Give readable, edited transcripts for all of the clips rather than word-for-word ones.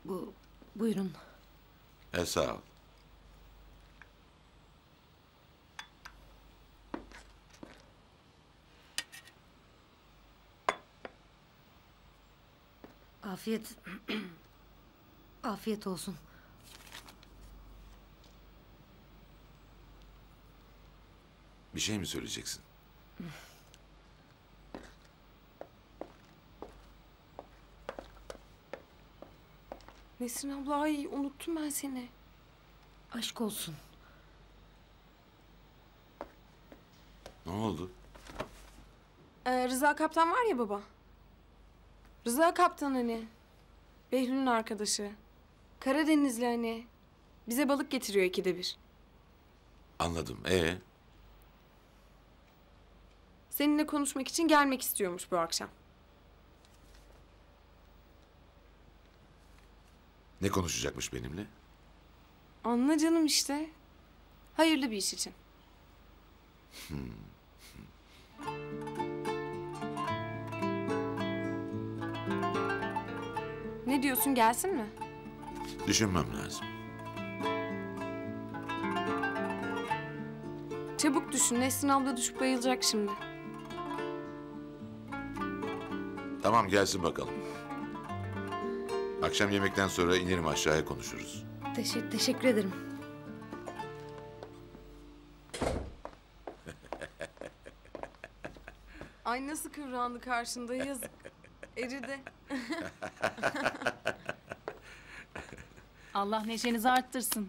Buyurun. Sağ ol. Afiyet... Afiyet olsun. Bir şey mi söyleyeceksin? Nesrin abla, ay unuttum ben seni. Aşk olsun. Ne oldu? Rıza Kaptan var ya baba. Rıza Kaptan hani. Behlül'ün arkadaşı. Karadenizli hani. Bize balık getiriyor 2'de 1. Anladım. Seninle konuşmak için gelmek istiyormuş bu akşam. Ne konuşacakmış benimle? Anla canım işte. Hayırlı bir iş için. Ne diyorsun, gelsin mi? Düşünmem lazım. Çabuk düşün, Nesrin abla düşüp bayılacak şimdi. Tamam, gelsin bakalım. Akşam yemekten sonra inerim aşağıya, konuşuruz. Teşekkür ederim. Ay nasıl kıvrandı karşında, yazık. Eridi. Allah neşenizi arttırsın.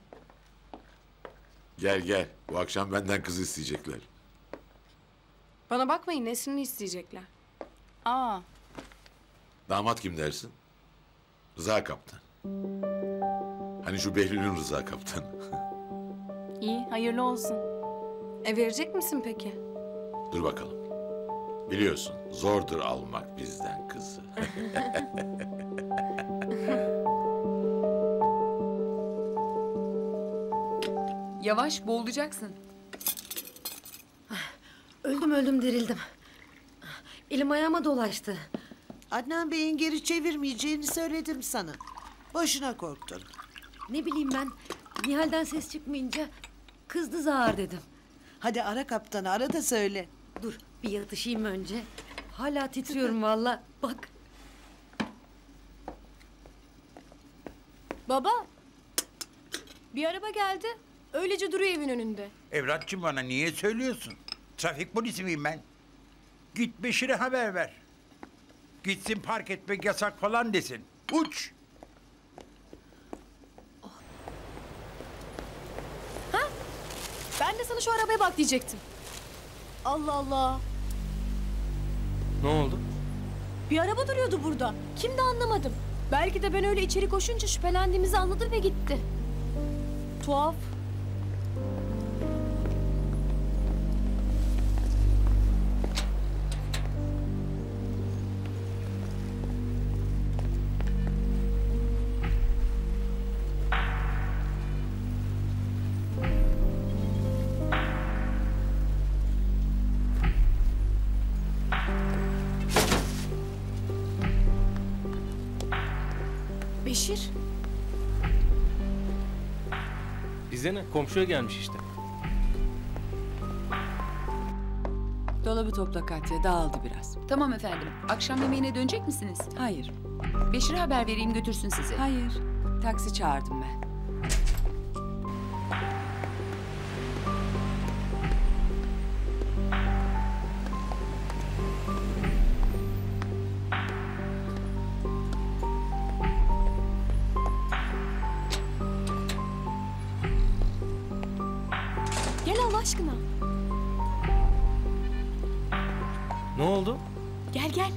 Gel. Bu akşam benden kız isteyecekler. Bana bakmayın, Nesrin'i isteyecekler. Aa, Damat kim dersin? Rıza Kaptan. Hani şu Behlül'ün Rıza Kaptanı. iyi, hayırlı olsun. Verecek misin peki? Dur bakalım. Biliyorsun, zordur almak bizden kızı. Yavaş, boğulacaksın. Öldüm dirildim. Elim ayağıma dolaştı. Adnan Bey'in geri çevirmeyeceğini söyledim sana. Boşuna korktun. Ne bileyim ben, Nihal'den ses çıkmayınca kızdı zar dedim. Hadi ara kaptanı, ara da söyle. Dur bir yatışayım önce. Hala titriyorum vallahi. Bak. Baba, bir araba geldi. Öylece duruyor evin önünde. Evlatçım, bana niye söylüyorsun? Trafik polisi miyim ben? Git Beşir'e haber ver. Gitsin, park etmek yasak falan desin. Uç! Ben de sana şu arabaya bak diyecektim. Allah Allah. Ne oldu? Bir araba duruyordu burada. Kimdi anlamadım. Belki de ben öyle içeri koşunca şüphelendiğimizi anladı ve gitti. Tuhaf. Beşir. Bize ne? Komşuya gelmiş işte. Dolabı topla Katya, dağıldı biraz. Tamam efendim. Akşam yemeğine dönecek misiniz? Hayır, Beşir'e haber vereyim götürsün sizi. hayır. Taksi çağırdım ben. Gel Allah aşkına. Ne oldu? Gel.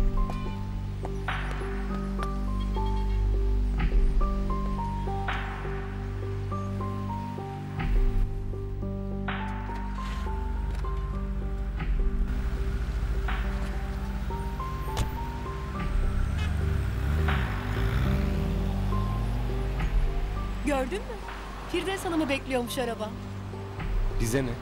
Gördün mü? Firdevs Hanım'ı bekliyormuş araba. Bize ne?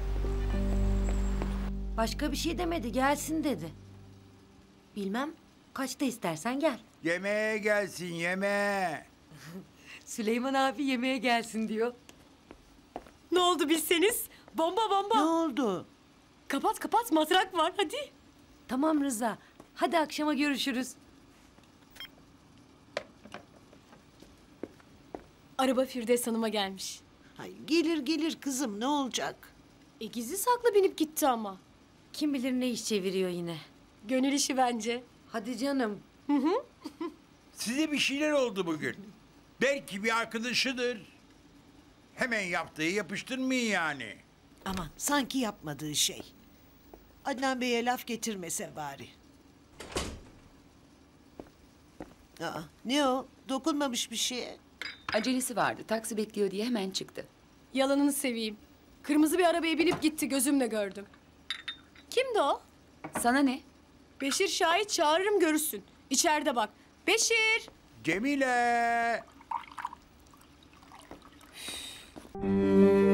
Başka bir şey demedi, gelsin dedi. Bilmem, Kaçta istersen gel. Yemeğe gelsin yemeğe. Süleyman abi yemeğe gelsin diyor. Ne oldu bilseniz? Bomba Ne bomba. oldu? Kapat kapat matrak var hadi. Tamam Rıza. Hadi akşama görüşürüz. Araba Firdevs Hanım'a gelmiş. Ay, gelir gelir kızım, ne olacak? Gizli saklı binip gitti ama. Kim bilir ne iş çeviriyor yine. Gönül işi bence. Hadi canım. Size bir şeyler oldu bugün. Belki bir arkadaşıdır. Hemen yaptığı yapıştırmayın yani. Aman sanki yapmadığı şey. Adnan Bey'e laf getirmese bari. Aa, ne o? Dokunmamış bir şeye. Acelesi vardı. Taksi bekliyor diye hemen çıktı. Yalanını seveyim. Kırmızı bir arabaya binip gitti gözümle gördüm. Kimdi o? Sana ne? Beşir Şahit çağırırım görürsün. İçeride bak. Beşir! Cemile!